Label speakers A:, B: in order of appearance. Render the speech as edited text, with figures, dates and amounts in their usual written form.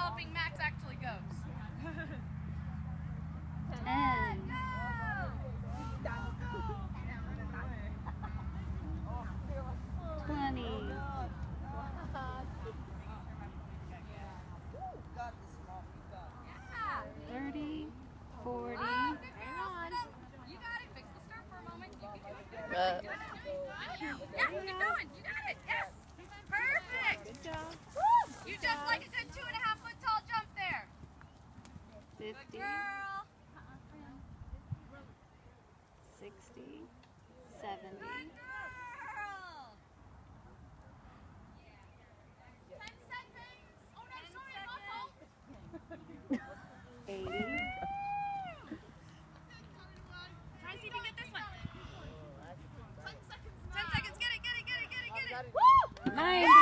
A: helping Max actually goes.
B: 10. 20. 30. 40.
A: You got it. Fix the stir for a moment. You can do it. Yeah, keep going. You got it. Yes. Perfect.
B: Good job.
A: Woo! You just like a good 2.5 foot tall jump there.
B: 50.
A: Good girl.
B: 60. 70.
A: Good girl. 10 seconds. Oh no, sorry, my fault.
B: 80.
A: Try to see if you can get this one. 10 seconds. 10 seconds. Get it.
B: Woo! 90.